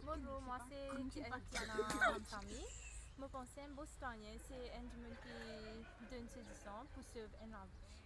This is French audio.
Bonjour, moi c'est Tiana Hamsami. Je pense que un beau citoyen, c'est un monde qui donne ses licences pour sauver un